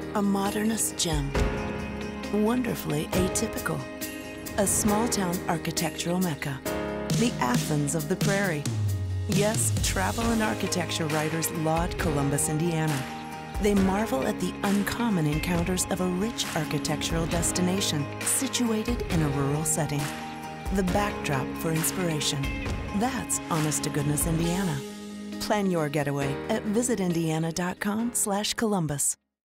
A modernist gem, wonderfully atypical. A small-town architectural mecca, the Athens of the prairie. Yes, travel and architecture writers laud Columbus, Indiana. They marvel at the uncommon encounters of a rich architectural destination situated in a rural setting. The backdrop for inspiration. That's honest-to-goodness Indiana. Plan your getaway at visitindiana.com/Columbus.